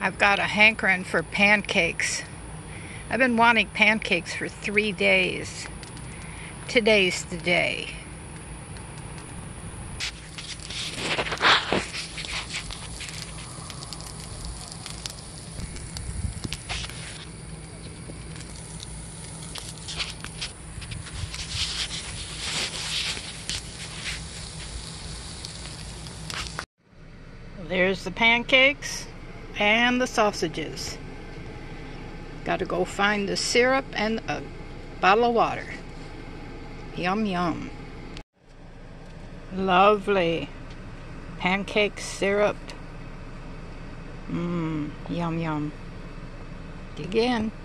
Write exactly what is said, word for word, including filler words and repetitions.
I've got a hankering for pancakes. I've been wanting pancakes for three days. Today's the day. There's the pancakes and the sausages. Got to go find the syrup and a bottle of water. Yum yum. Lovely. Pancake syrup. Mmm, yum yum. Dig in.